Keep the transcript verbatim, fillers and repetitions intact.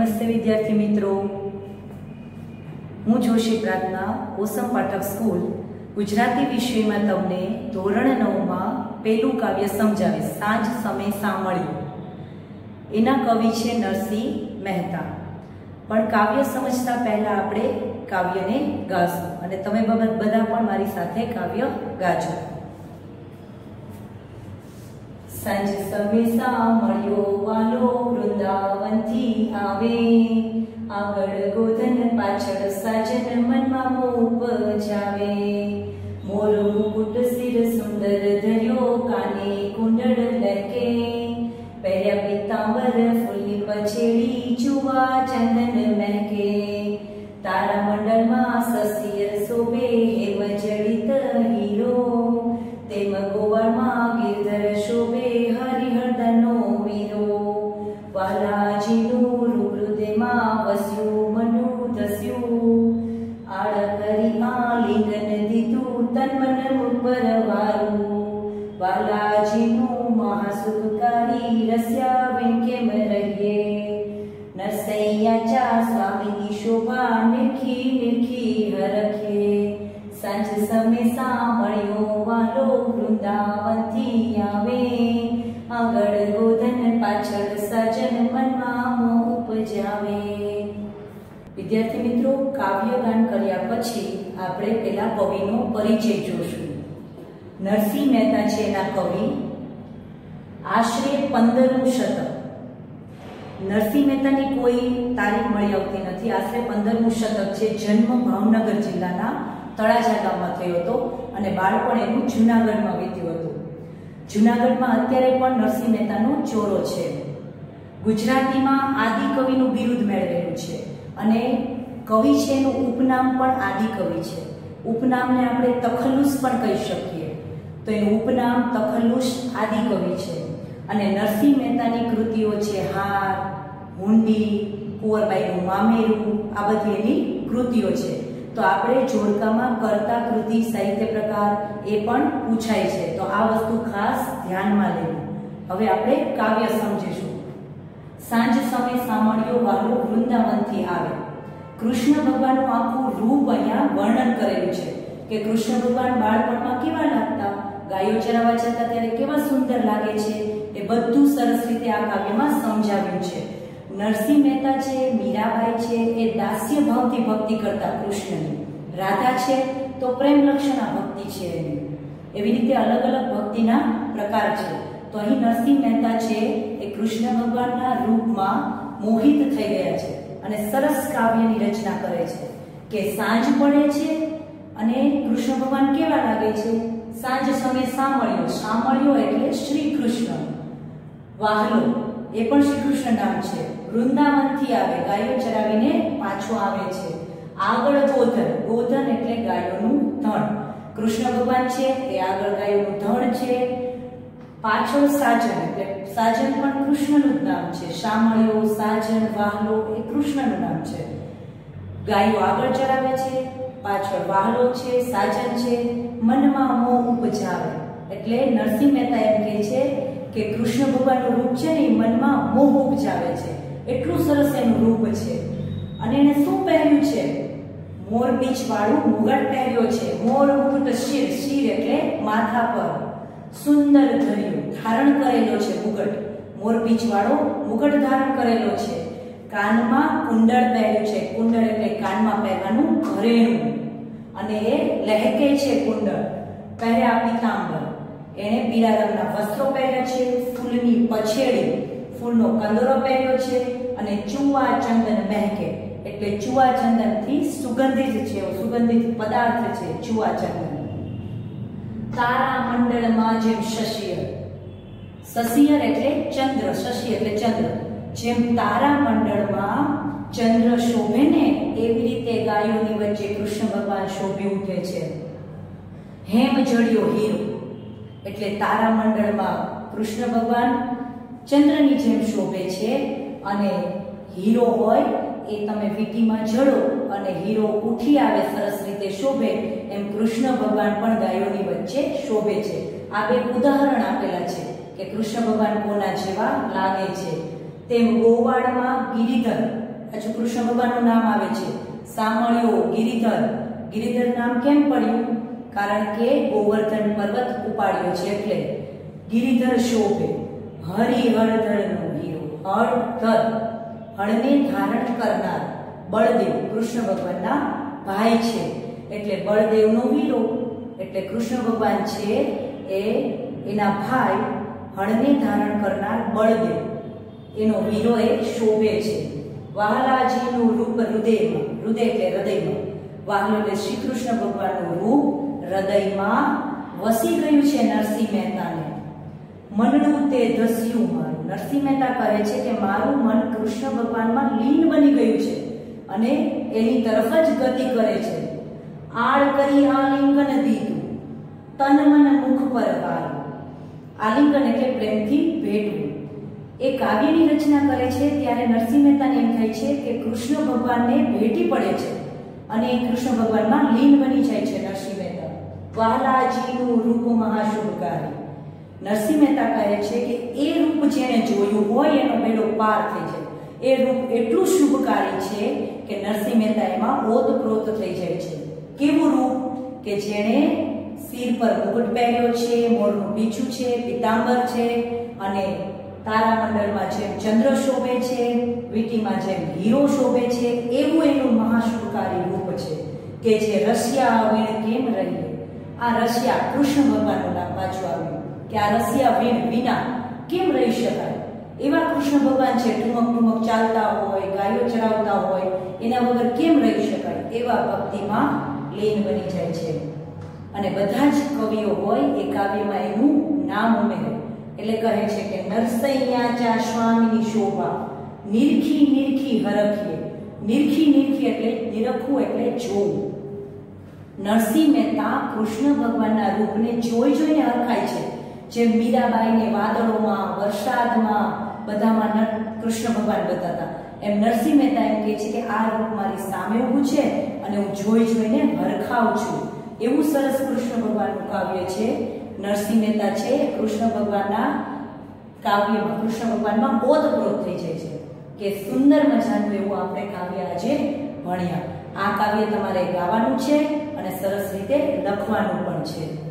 નમસ્તે વિદ્યાર્થી મિત્રો, હું જોશી પ્રાર્થના ઓસમ પાઠક સ્કૂલ ગુજરાતી વિષયમાં તમને ધોરણ નવ માં પહેલું કાવ્ય સમજાવીશ. સાંજ સમે સાંભળ્યું. એના કવિ છે નરસિંહ મહેતા. પણ કાવ્ય સમજતા પહેલા આપણે કાવ્યને ગાશું અને તમે બધા પણ મારી સાથે કાવ્ય ગાજો. સાંજ સમે સાંભળ્યો વાલો વૃંદાવનથી આવે, આગળ ગોધન પાછળ સાજન મનમાં ઉપજાવે. મોર મુકુટ સિર સુંદર ધર્યો, કાને કુંડળ લહેકે, પહેર્યા પીતાંબર ફૂલની પછેડી, ચુવા ચંદન મહેકે. તારા મંડળમાં સસિયર શોભે, હેમ જડિત હીરો, તેમ ગોવાળમાં ગિરધર શોભે, હરિહરદનો વીરો. વાલાજીનું રૂપૃદેમાં વસ્યું મનુ ધસ્યું, આળ કરી આલિંગન દીધું તન મન ઉપર વારું. વાલાજીનું મહાસુખકારી, રસ્યા વિન કેમ રહીએ, નરસૈયા ચા સ્વામીની શોભા, નિરખી નિરખી હરખે. સાંજ સમે સાંભળ્યો વાલો વૃંદાવનથી આવે, આગળ ગોધન પાછળ સાજન મનમાં ઉપજાવે. વિદ્યાર્થી મિત્રો, કાવ્યગાન કર્યા પછી આપણે પેલા કવિનો પરિચય જોશું. નરસિંહ મહેતા છે એના કવિ. આશરે પંદરમું શતક. નરસિંહ મહેતાની કોઈ તારીખ મળી આવતી નથી. આશરે પંદરમું શતક છે. જન્મ ભાવનગર જિલ્લાના તળાજા ગામમાં થયો હતો અને બાળપણ એનું જૂનાગઢમાં વીત્યું હતું. જૂનાગઢમાં અત્યારે પણ નરસિંહ મહેતાનો ચોરો છે. ગુજરાતીમાં આદિ કવિનું બિરુદ મેળવેલું છે અને કવિ છે એનું ઉપનામ પણ આદિ કવિ છે. ઉપનામને આપણે તખલ્લુસ પણ કહી શકીએ. તો એનું ઉપનામ તખલ્લુસ આદિ કવિ છે. અને નરસિંહ મહેતાની કૃતિઓ છે હાર, હુંડી, કુંવરબાઈનું મામેરું, આ બધી એની કૃતિઓ છે. તો આપણે જોડકામાં કર્તા કૃતિ સાહિત્ય પ્રકાર એ પણ પૂછાય છે. તો આ વસ્તુ ખાસ ધ્યાનમાં લેવું. હવે આપણે કાવ્ય સમજીશું. સાંજ સમે સાંભળ્યો વાલો વૃંદાવનથી આવે. કૃષ્ણ ભગવાનનું આખું રૂપ અહીંયા વર્ણન કરેલું છે કે કૃષ્ણ ભગવાન બાળપણમાં કેવા લાગતા, ગાયો ચરાવવા જતા ત્યારે કેવા સુંદર લાગે છે, એ બધું સરસ રીતે આ કાવ્યમાં સમજાવ્યું છે. નરસિંહ મહેતા છે, મીરાબાઈ છે, એ દાસ્ય ભાવથી ભક્તિ કરતા કૃષ્ણની. રાધા છે તો પ્રેમ લક્ષણા ભક્તિ છે એની. એવી રીતે અલગ અલગ ભક્તિના પ્રકાર છે. તો અહીં નરસિંહ મહેતા છે એ કૃષ્ણ ભગવાનના રૂપમાં મોહિત થઈ ગયા છે અને સરસ કાવ્યની રચના કરે છે કે સાંજ પડે છે અને કૃષ્ણ ભગવાન કેવા લાગે છે. સાંજ સમે સાંભળ્યો. સાંભળ્યો એટલે શ્રી કૃષ્ણ. વાહલો એ પણ શ્રી કૃષ્ણ નામ છે. વૃંદાવનથી આવે, ગાયો ચરાવીને પાછો આવે છે. આગળ ગોધન. ગોધન એટલે ગાયોનું ધણ. કૃષ્ણ ભગવાન છે એ આગળ ગાયોનું ધણ છે. પાછળ સાજન એટલે સાજન પણ કૃષ્ણનું જ નામ છે. શામળિયો, સાજન, વાહલો એ કૃષ્ણનું નામ છે. ગાયો આગળ ચરાવે છે, પાછળ વાહલો છે, સાજન છે. મનમાં મોહ ઉપજાવે એટલે નરસિંહ મહેતા એમ કહે છે કે કૃષ્ણ ભગવાનનું રૂપ છે ને એ મનમાં મોહ ઉપજાવે છે. એટલું સરસ એનું રૂપ છે. અને એને શું પહેર્યું છે? મોર બીચ વાળું મુગટ પહેર્યો છે. મોર મુકુટ શિર. શિર એટલે માથા પર. સુંદર ધર્યું ધારણ કરેલો છે મુગટ. મોર બીચ વાળો મુગટ ધારણ કરેલો છે. કાનમાં કુંડળ પહેર્યું છે. કુંડળ એટલે કાનમાં પહેરવાનું ઘરેણું. અને એ લહેકે છે કુંડળ. પહેર્યા પીતાંબર. એણે પીળા રંગના વસ્ત્રો પહેર્યા છે. ફૂલની પછેડી, ફૂલનો કંદોરો પહેર્યો છે. અને ચુવા ચંદન મહેકે એટલે ચુવા ચંદનથી સુગંધિત છે. સુગંધિત પદાર્થ છે ચુવા ચંદન. તારા મંડળમાં જેમ શશિયર. શશિયર એટલે ચંદ્ર. શશિ એટલે ચંદ્ર. જેમ તારા મંડળમાં ચંદ્ર શોભે ને એવી રીતે ગાયોની વચ્ચે કૃષ્ણ ભગવાન શોભી ઉઠે છે. હેમ જડિયો હીરો એટલે તારા મંડળમાં કૃષ્ણ ભગવાન ચંદ્રની જેમ શોભે છે. અને હીરો હોય એ તમે વીટીમાં જડો અને હીરો ઉઠી આવે, સરસ રીતે શોભે, એમ કૃષ્ણ ભગવાન પણ ગાયોની વચ્ચે શોભે છે. આ બે ઉદાહરણ આપેલા છે કે કૃષ્ણ ભગવાન કોના જેવા લાગે છે. તેમ ગોવાળમાં ગિરિધર હજુ કૃષ્ણ ભગવાનનું નામ આવે છે સામળ્યો, ગિરિધર. ગિરિધર નામ કેમ પડ્યું? કારણ કે ગોવર્ધન પર્વત ઉપાડ્યો છે એટલે ગિરિધર શોભે. હરિહરધરનો હીરો, હળધર હળને ધારણ કરનાર બળદેવ કૃષ્ણ ભગવાનના ભાઈ છે એટલે બળદેવનો વીરો. એટલે કૃષ્ણ ભગવાન છે એ એના ભાઈ હળને ધારણ કરનાર બળદેવ એનો વીરો એ શોભે છે. વહાલાજીનું રૂપ હૃદયમાં, હૃદય એટલે હૃદયમાં, વહાલો એટલે શ્રી કૃષ્ણ ભગવાનનું રૂપ હૃદયમાં વસી ગયું છે નરસિંહ મહેતાને. મનનું તે ધસ્યું મારું. નરસિંહ મહેતા કહે છે કે મારું મન કૃષ્ણ ભગવાનમાં લીન બની ગયું છે અને એની તરફ જ ગતિ કરે છે. આળ કરી આલિંગન દીધું, તન મન મુખ પર વાળું. આલિંગન એટલે પ્રેમથી ભેટવું. એ કાવ્યની રચના કરે છે ત્યારે નરસિંહ મહેતાને એમ થાય છે કે કૃષ્ણ ભગવાનને ભેટી પડે છે અને એ કૃષ્ણ ભગવાનમાં લીન બની જાય છે નરસિંહ મહેતા. વહાલાજીનું રૂપ મહાશુભકારી. નરસિંહ મહેતા કહે છે કે એ રૂપ જેને જોયું હોય એનો બેડો પાર થઈ જાય. એ રૂપ એટલું શુભકારી છે કે નરસિંહ મહેતા એમાં ઓતપ્રોત થઈ જાય છે. કેવું રૂપ? કે જેણે સિર પર મુકુટ પહેર્યો છે, મોરનું પીછું છે, પીતાંબર છે અને તારામંડળમાં જેમ ચંદ્ર શોભે છે, વીટીમાં જેમ હીરો શોભે છે, એવું એનું મહાશુભકારી રૂપ છે કે જે રસિયા વીણ કેમ રહીએ. આ રસિયા કૃષ્ણ ભગવાનનું નામ પાછું આવ્યું કે આ રસિયા વીણ વિના કેમ રહી શકાય. એવા કૃષ્ણ ભગવાન છે, ઠુમક ઠુમક ચાલતા હોય, ગાયો ચરાવતા હોય, એના વગર કેમ રહી શકાય. એવા ભક્તિમાં લીન બની જાય છે અને બધા જ કવિઓ હોય એ કાવ્યમાં એનું નામ ઉમેરે એટલે કહે છે કે નરસૈયા ચા સ્વામીની શોભા નિરખી નિરખી હરખીએ. નિરખી નિરખી એટલે નિરખવું એટલે જોવું. નરસિંહ મહેતા કૃષ્ણ ભગવાનના રૂપને જોઈ જોઈને હરખાય છે. જેમ મીરાબાઈને વાદળોમાં, વરસાદમાં બધામાં કૃષ્ણ ભગવાન બતાતા, એમ નરસિંહ મહેતા એમ કહે છે કે આ રૂપ મારી સામે ઊભું છે અને હું જોઈ જોઈને હરખાઉં છું. એવું સરસ કૃષ્ણ ભગવાનનું કાવ્ય છે. નરસિંહ મહેતા છે કૃષ્ણ ભગવાનના કાવ્યમાં, કૃષ્ણ ભગવાનમાં ઓતપ્રોત થઈ જાય છે કે સુંદર મજાનું એવું આપણે કાવ્ય આજે ભણ્યા. આ કાવ્ય તમારે ગાવાનું છે અને સરસ રીતે લખવાનું પણ છે.